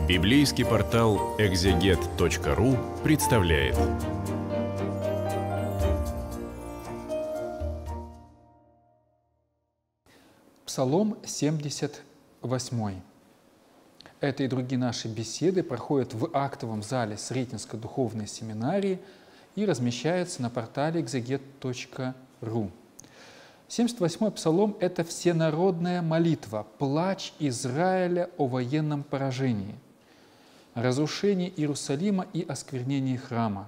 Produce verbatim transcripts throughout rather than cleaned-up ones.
Библейский портал экзегет точка ру представляет. Псалом семьдесят восемь. Это и другие наши беседы проходят в актовом зале Сретенской духовной семинарии и размещаются на портале экзегет точка ру. семьдесят восьмой псалом – это всенародная молитва, плач Израиля о военном поражении, разрушении Иерусалима и осквернении храма.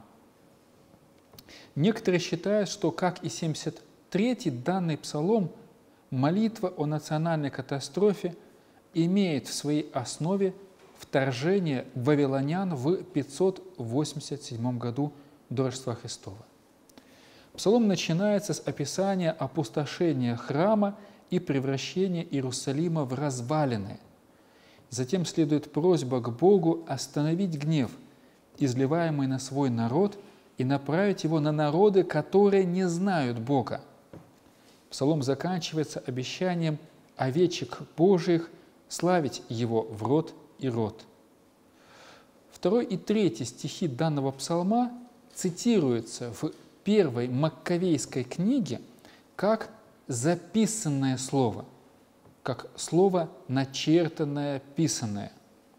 Некоторые считают, что, как и семьдесят третий, данный псалом – молитва о национальной катастрофе, имеет в своей основе вторжение вавилонян в пятьсот восемьдесят седьмом году до Рождества Христова. Псалом начинается с описания опустошения храма и превращения Иерусалима в развалины. Затем следует просьба к Богу остановить гнев, изливаемый на свой народ, и направить его на народы, которые не знают Бога. Псалом заканчивается обещанием овечек Божиих славить Его в род и род. Второй и третий стихи данного псалма цитируются в первой Маккавейской книге как записанное слово, как слово начертанное, писанное.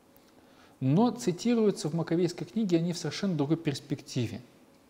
Но цитируются в Маккавейской книге они в совершенно другой перспективе.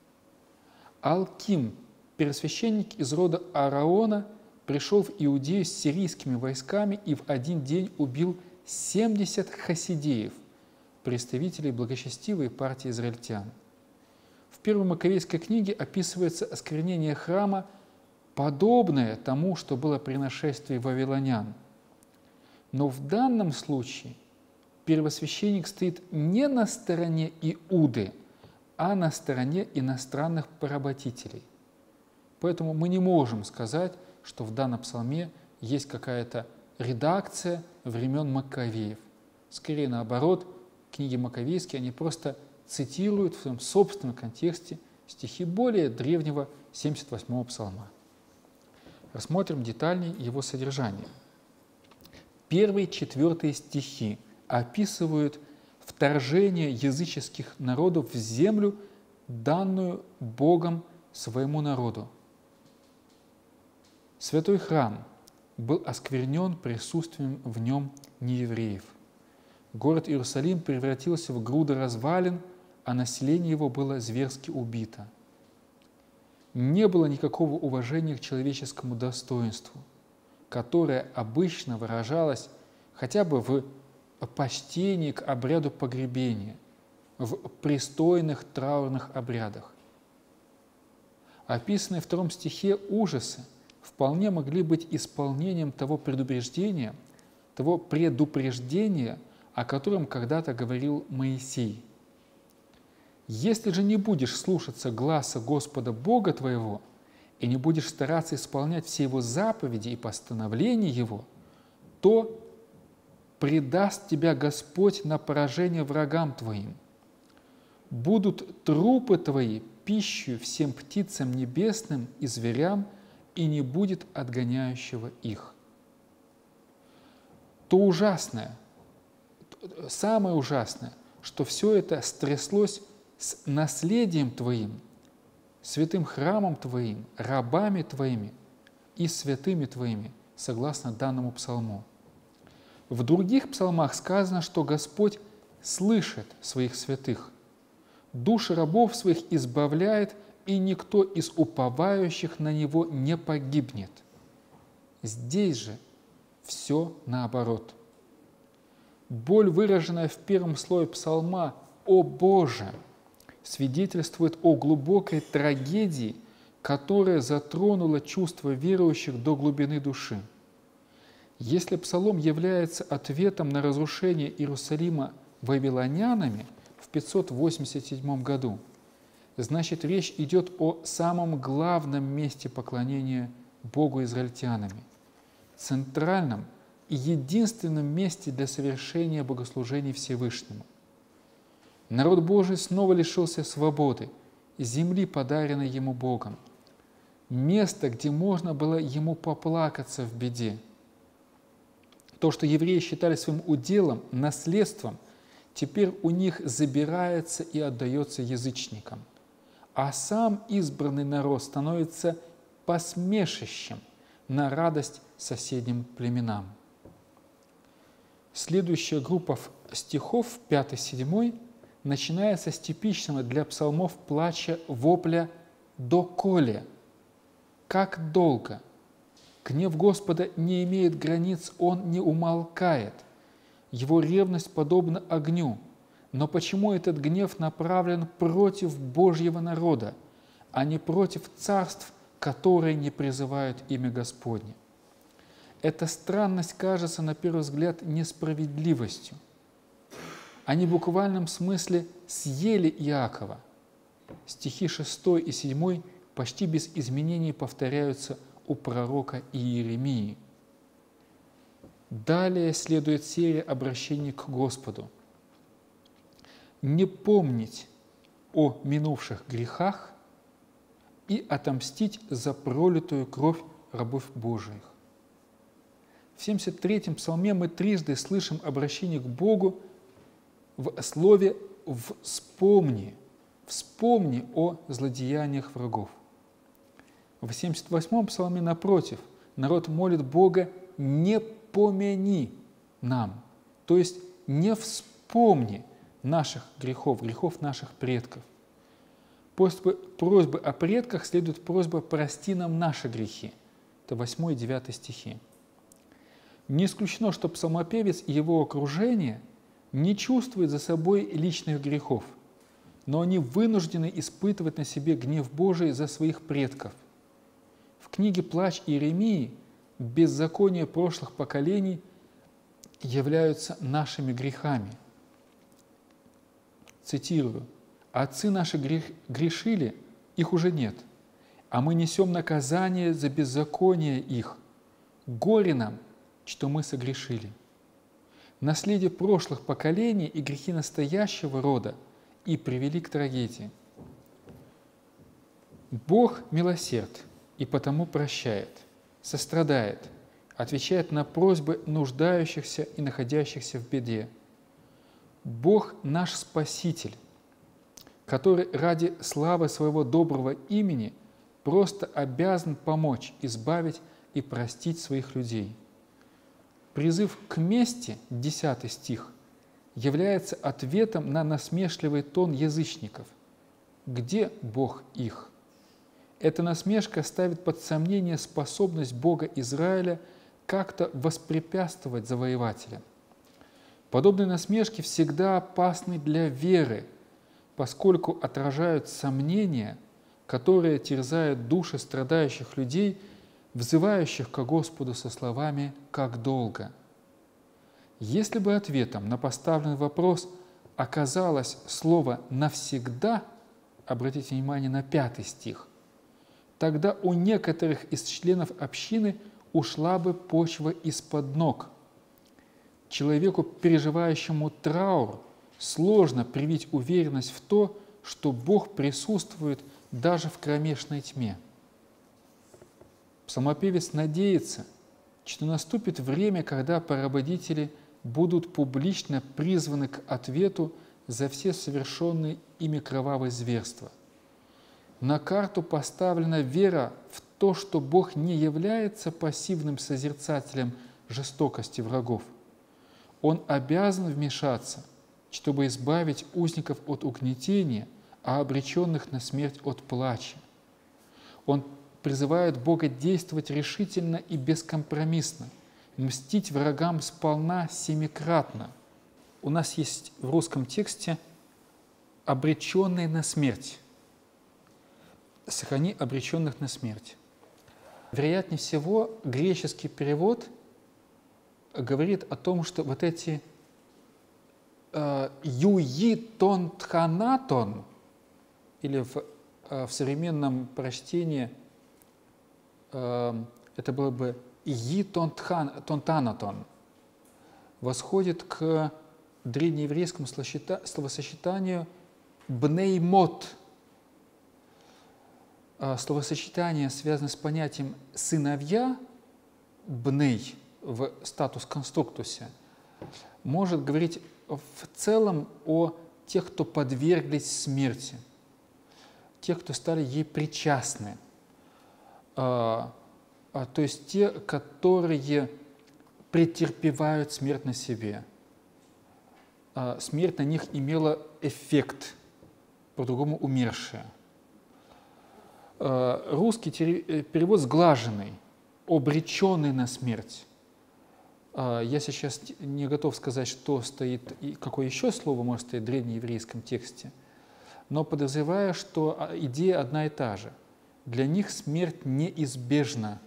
Алким, первосвященник из рода Аароона, пришел в Иудею с сирийскими войсками и в один день убил семьдесят хасидеев, представителей благочестивой партии израильтян. В первой Маккавейской книге описывается осквернение храма, подобное тому, что было при нашествии вавилонян. Но в данном случае первосвященник стоит не на стороне Иуды, а на стороне иностранных поработителей. Поэтому мы не можем сказать, что в данном псалме есть какая-то редакция времен Маккавеев. Скорее наоборот, книги Маккавейские, они просто цитируют в своем собственном контексте стихи более древнего семьдесят восьмого псалма. Рассмотрим детальнее его содержание. Первые четвертые стихи описывают вторжение языческих народов в землю, данную Богом своему народу. Святой храм был осквернен присутствием в нем неевреев. Город Иерусалим превратился в груду развалин, а население его было зверски убито. Не было никакого уважения к человеческому достоинству, которое обычно выражалось хотя бы в почтении к обряду погребения, в пристойных траурных обрядах. Описанные в втором стихе ужасы вполне могли быть исполнением того предубеждения, того предупреждения, о котором когда-то говорил Моисей. «Если же не будешь слушаться гласа Господа Бога твоего и не будешь стараться исполнять все Его заповеди и постановления Его, то предаст тебя Господь на поражение врагам твоим. Будут трупы твои пищей всем птицам небесным и зверям, и не будет отгоняющего их». То ужасное, самое ужасное, что все это стряслось с наследием твоим, святым храмом твоим, рабами твоими и святыми твоими, согласно данному псалму. В других псалмах сказано, что Господь слышит своих святых, души рабов своих избавляет, и никто из уповающих на Него не погибнет. Здесь же все наоборот. Боль, выраженная в первом слое псалма «О Боже!», свидетельствует о глубокой трагедии, которая затронула чувства верующих до глубины души. Если псалом является ответом на разрушение Иерусалима вавилонянами в пятьсот восемьдесят седьмом году, значит, речь идет о самом главном месте поклонения Богу израильтянами, центральном и единственном месте для совершения богослужений Всевышнему. Народ Божий снова лишился свободы, земли, подаренной ему Богом, место, где можно было ему поплакаться в беде. То, что евреи считали своим уделом, наследством, теперь у них забирается и отдается язычникам, а сам избранный народ становится посмешищем на радость соседним племенам. Следующая группа стихов, пятый-седьмой, начинается с типичного для псалмов плача вопля «доколе», «как долго». Гнев Господа не имеет границ, Он не умолкает. Его ревность подобна огню. Но почему этот гнев направлен против Божьего народа, а не против царств, которые не призывают имя Господне? Эта странность кажется на первый взгляд несправедливостью. Они в буквальном смысле съели Иакова. Стихи шестой и седьмой почти без изменений повторяются у пророка Иеремии. Далее следует серия обращений к Господу. «Не помнить о минувших грехах и отомстить за пролитую кровь рабов Божиих». В семьдесят третьем псалме мы трижды слышим обращение к Богу в слове «вспомни», «вспомни о злодеяниях врагов». В семьдесят восьмом псалме, напротив, народ молит Бога «не помяни нам», то есть «не вспомни наших грехов, грехов наших предков». После просьбы о предках следует просьба «прости нам наши грехи». Это восьмой и девятый стихи. Не исключено, что псалмопевец и его окружение не чувствуют за собой личных грехов, но они вынуждены испытывать на себе гнев Божий за своих предков. В книге «Плач Иеремии» беззакония прошлых поколений являются нашими грехами. Цитирую: «Отцы наши грех, грешили, их уже нет, а мы несем наказание за беззаконие их. Горе нам, что мы согрешили». Наследие прошлых поколений и грехи настоящего рода и привели к трагедии. Бог милосерд и потому прощает, сострадает, отвечает на просьбы нуждающихся и находящихся в беде. Бог наш Спаситель, который ради славы своего доброго имени просто обязан помочь, избавить и простить своих людей. Призыв к мести, десятый стих, является ответом на насмешливый тон язычников. Где Бог их? Эта насмешка ставит под сомнение способность Бога Израиля как-то воспрепятствовать завоевателям. Подобные насмешки всегда опасны для веры, поскольку отражают сомнения, которые терзают души страдающих людей, взывающих к Господу со словами «как долго?». Если бы ответом на поставленный вопрос оказалось слово «навсегда», обратите внимание на пятый стих, тогда у некоторых из членов общины ушла бы почва из-под ног. Человеку, переживающему траур, сложно привить уверенность в то, что Бог присутствует даже в кромешной тьме. Псалмопевец надеется, что наступит время, когда поработители будут публично призваны к ответу за все совершенные ими кровавые зверства. На карту поставлена вера в то, что Бог не является пассивным созерцателем жестокости врагов. Он обязан вмешаться, чтобы избавить узников от угнетения, а обреченных на смерть от плача. Он призывает Бога действовать решительно и бескомпромиссно, мстить врагам сполна семикратно. У нас есть в русском тексте «обреченные на смерть». «Сохрани обреченных на смерть». Вероятнее всего, греческий перевод говорит о том, что вот эти «юитон тханатон» или в, в современном прочтении это было бы «итон тонтанатон», восходит к древнееврейскому словосочетанию «бнеймот». Словосочетание связано с понятием «сыновья», «бней» в статус конструктусе, может говорить в целом о тех, кто подверглись смерти, тех, кто стали ей причастны, то есть те, которые претерпевают смерть на себе. Смерть на них имела эффект, по-другому умершие. Русский перевод сглаженный, обреченный на смерть. Я сейчас не готов сказать, что стоит и какое еще слово может стоять в древнееврейском тексте, но подозреваю, что идея одна и та же. Для них смерть неизбежна.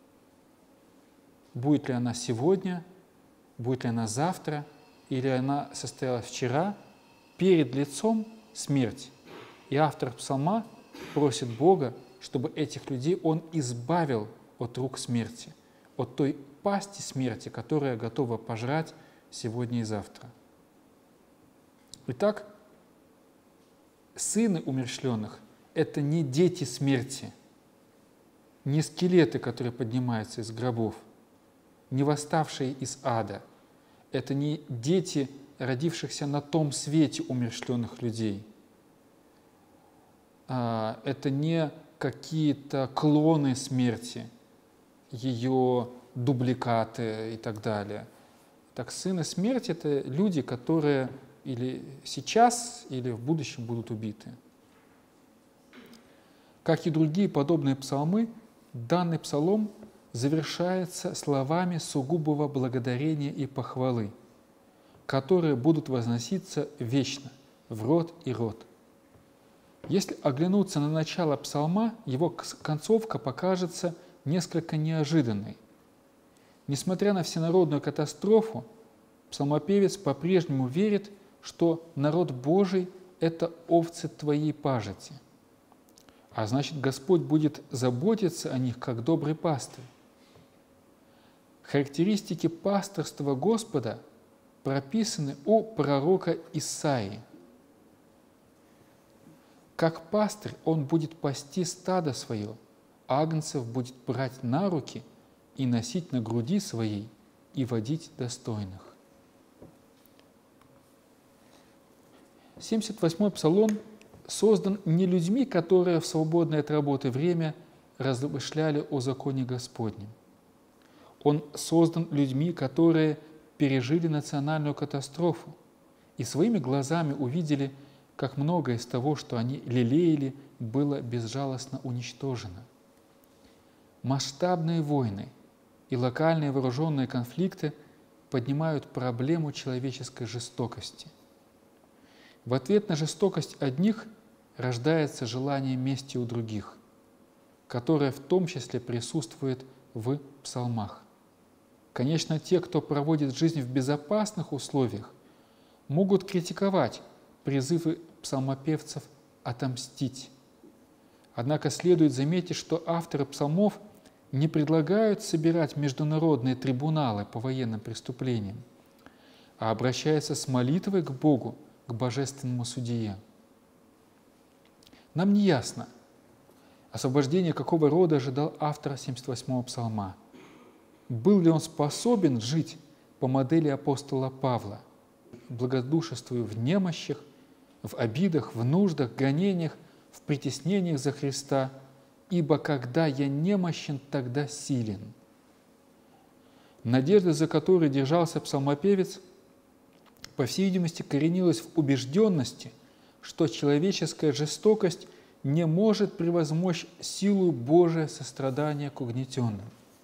Будет ли она сегодня, будет ли она завтра, или она состоялась вчера, перед лицом смерти. И автор псалма просит Бога, чтобы этих людей Он избавил от рук смерти, от той пасти смерти, которая готова пожрать сегодня и завтра. Итак, сыны умерщвленных – это не дети смерти, не скелеты, которые поднимаются из гробов, не восставшие из ада. Это не дети, родившихся на том свете умерщвленных людей. Это не какие-то клоны смерти, ее дубликаты и так далее. Так, сыны смерти – это люди, которые или сейчас, или в будущем будут убиты. Как и другие подобные псалмы, данный псалом завершается словами сугубого благодарения и похвалы, которые будут возноситься вечно, в род и род. Если оглянуться на начало псалма, его концовка покажется несколько неожиданной. Несмотря на всенародную катастрофу, псалмопевец по-прежнему верит, что народ Божий – это овцы твоей пажити, а значит, Господь будет заботиться о них, как добрый пастырь. Характеристики пасторства Господа прописаны у пророка Исаии. Как пастырь Он будет пасти стадо свое, агнцев будет брать на руки и носить на груди своей и водить достойных. семьдесят восьмой псалом создан не людьми, которые в свободное от работы время размышляли о законе Господнем. Он создан людьми, которые пережили национальную катастрофу и своими глазами увидели, как многое из того, что они лелеяли, было безжалостно уничтожено. Масштабные войны и локальные вооруженные конфликты поднимают проблему человеческой жестокости. В ответ на жестокость одних рождается желание мести у других, которое в том числе присутствует в псалмах. Конечно, те, кто проводит жизнь в безопасных условиях, могут критиковать призывы псалмопевцев отомстить. Однако следует заметить, что авторы псалмов не предлагают собирать международные трибуналы по военным преступлениям, а обращаются с молитвой к Богу, к божественному судье. Нам не ясно, освобождение какого рода ожидал автор семьдесят восьмого псалма. Был ли он способен жить по модели апостола Павла, благодушествуя в немощах, в обидах, в нуждах, гонениях, в притеснениях за Христа, ибо когда я немощен, тогда силен. Надежда, за которой держался псалмопевец, по всей видимости, коренилась в убежденности, что человеческая жестокость не может превозмочь силу Божия сострадания к угнетенным.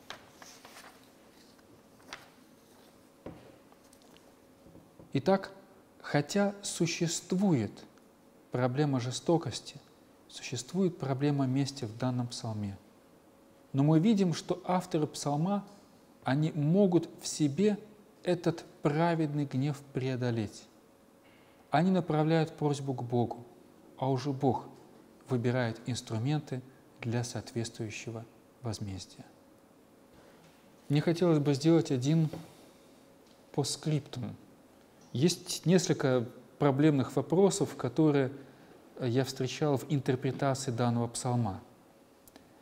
Итак, хотя существует проблема жестокости, существует проблема мести в данном псалме, но мы видим, что авторы псалма, они могут в себе этот праведный гнев преодолеть. Они направляют просьбу к Богу, а уже Бог выбирает инструменты для соответствующего возмездия. Мне хотелось бы сделать один постскриптум. Есть несколько проблемных вопросов, которые я встречал в интерпретации данного псалма,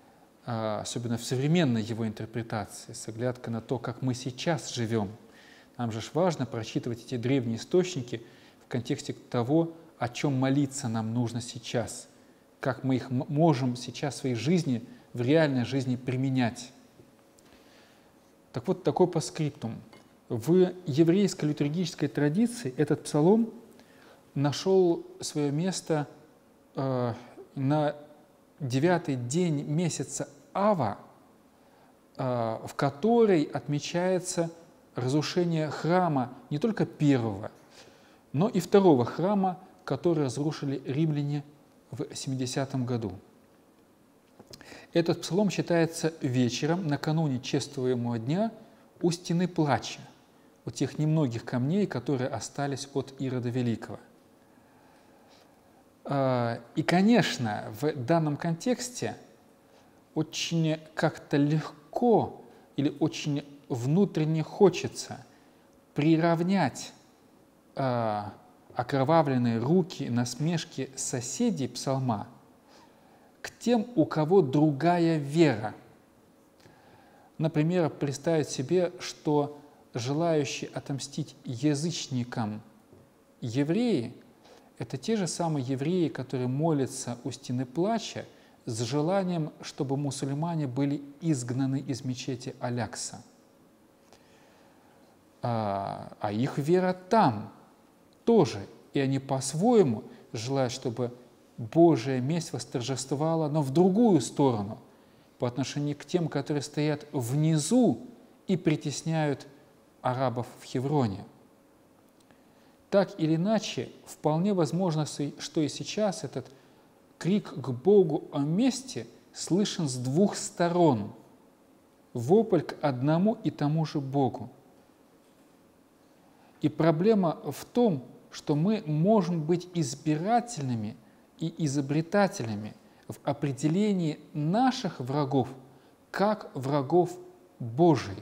особенно в современной его интерпретации, с оглядкой на то, как мы сейчас живем, Нам же ж важно прочитывать эти древние источники в контексте того, о чем молиться нам нужно сейчас, как мы их можем сейчас в своей жизни, в реальной жизни применять. Так вот, такой постскриптум. В еврейской литургической традиции этот псалом нашел свое место э, на девятый день месяца Ава, э, в который отмечается разрушение храма не только первого, но и второго храма, который разрушили римляне в семидесятом году. Этот псалом читается вечером, накануне чествуемого дня, у стены плача, у тех немногих камней, которые остались от Ирода Великого. И, конечно, в данном контексте очень как-то легко или очень внутренне хочется приравнять окровавленные руки, насмешки соседей псалма к тем, у кого другая вера. Например, представить себе, что желающие отомстить язычникам евреи – это те же самые евреи, которые молятся у стены плача с желанием, чтобы мусульмане были изгнаны из мечети Алякса. А, а их вера там тоже, и они по-своему желают, чтобы Божья месть восторжествовала, но в другую сторону, по отношению к тем, которые стоят внизу и притесняют арабов в Хевроне. Так или иначе, вполне возможно, что и сейчас этот крик к Богу о мести слышен с двух сторон, вопль к одному и тому же Богу. И проблема в том, что мы можем быть избирательными и изобретательными в определении наших врагов как врагов Божьих.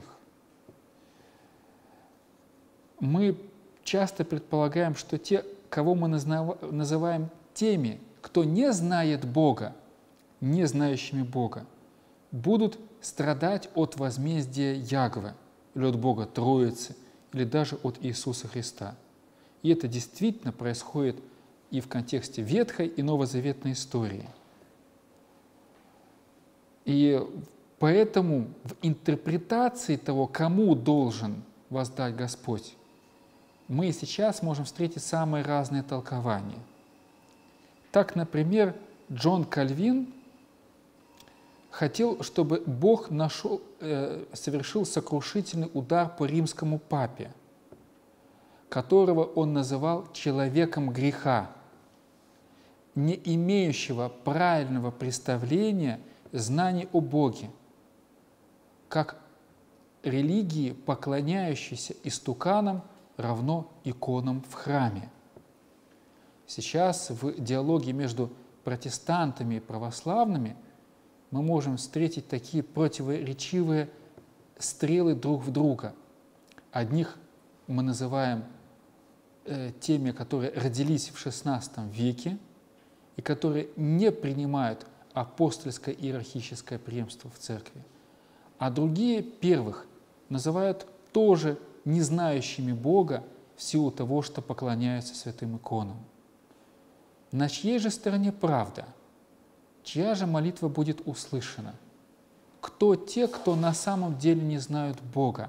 Мы часто предполагаем, что те, кого мы называем теми, кто не знает Бога, не знающими Бога, будут страдать от возмездия Ягвы, или от Бога Троицы, или даже от Иисуса Христа. И это действительно происходит и в контексте Ветхой и Новозаветной истории. И поэтому в интерпретации того, кому должен воздать Господь, мы сейчас можем встретить самые разные толкования. Так, например, Джон Кальвин хотел, чтобы Бог нашел, э, совершил сокрушительный удар по римскому папе, которого он называл человеком греха, не имеющего правильного представления, знаний о Боге, как религии, поклоняющейся истуканам, равно иконам в храме. Сейчас в диалоге между протестантами и православными мы можем встретить такие противоречивые стрелы друг в друга. Одних мы называем э, теми, которые родились в шестнадцатом веке и которые не принимают апостольское иерархическое преемство в церкви, а другие первых называют тоже не знающими Бога в силу того, что поклоняются святым иконам. На чьей же стороне правда? Чья же молитва будет услышана? Кто те, кто на самом деле не знают Бога?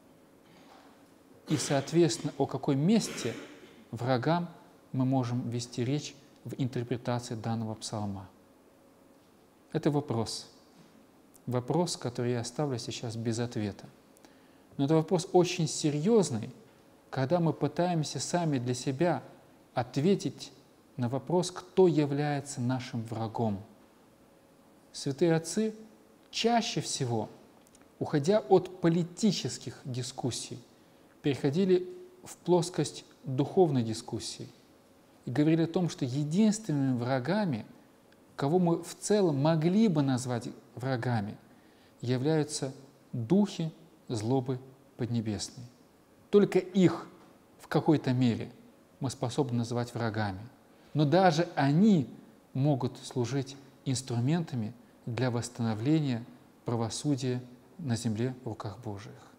И, соответственно, о какой месте врагам мы можем вести речь в интерпретации данного псалма? Это вопрос. Вопрос, который я оставлю сейчас без ответа. Но это вопрос очень серьезный, когда мы пытаемся сами для себя ответить на вопрос, кто является нашим врагом. Святые отцы чаще всего, уходя от политических дискуссий, переходили в плоскость духовной дискуссии и говорили о том, что единственными врагами, кого мы в целом могли бы назвать врагами, являются духи злобы поднебесной. Только их в какой-то мере мы способны называть врагами. Но даже они могут служить инструментами для восстановления правосудия на земле в руках Божиих.